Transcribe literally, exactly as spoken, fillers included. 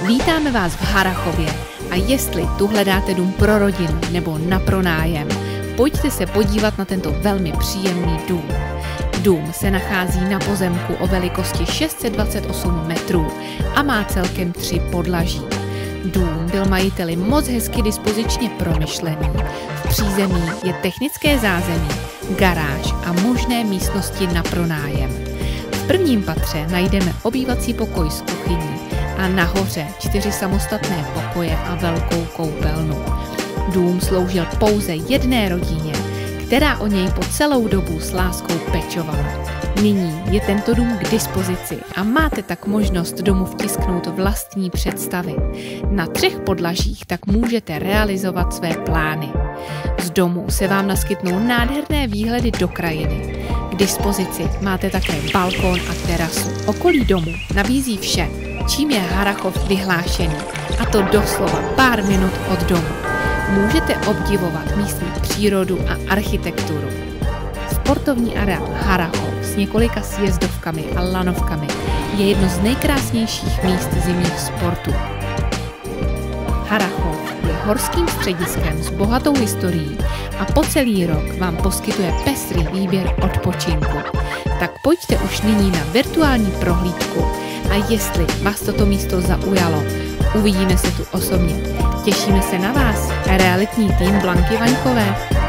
Vítáme vás v Harrachově a jestli tu hledáte dům pro rodinu nebo na pronájem, pojďte se podívat na tento velmi příjemný dům. Dům se nachází na pozemku o velikosti šest set dvacet osm metrů a má celkem tři podlaží. Dům byl majiteli moc hezky dispozičně promyšlený. V přízemí je technické zázemí, garáž a možné místnosti na pronájem. V prvním patře najdeme obývací pokoj s kuchyní a nahoře čtyři samostatné pokoje a velkou koupelnu. Dům sloužil pouze jedné rodině, která o něj po celou dobu s láskou pečovala. Nyní je tento dům k dispozici a máte tak možnost domu vtisknout vlastní představy. Na třech podlažích tak můžete realizovat své plány. Z domu se vám naskytnou nádherné výhledy do krajiny. K dispozici máte také balkón a terasu. Okolí domu nabízí vše, čím je Harrachov vyhlášený, a to doslova pár minut od domu. Můžete obdivovat místní přírodu a architekturu. Sportovní areál Harrachov s několika sjezdovkami a lanovkami je jedno z nejkrásnějších míst zimních sportů. Harrachov je horským střediskem s bohatou historií a po celý rok vám poskytuje pestrý výběr odpočinku. Tak pojďte už nyní na virtuální prohlídku a jestli vás toto místo zaujalo, uvidíme se tu osobně. Těšíme se na vás, realitní tým Blanky Vaňkové.